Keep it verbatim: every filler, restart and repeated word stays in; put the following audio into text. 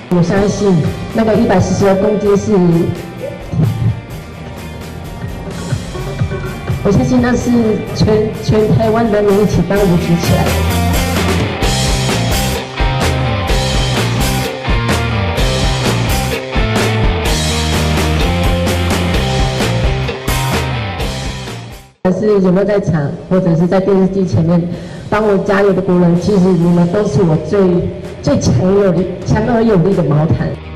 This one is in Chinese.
我相信那个一百四十二公斤是，我相信那是全全台湾人民一起帮我举起来的。 是有没有在场，或者是在电视机前面帮我加油的国人，其实你们都是我最最强有力、强而有力的毛毯。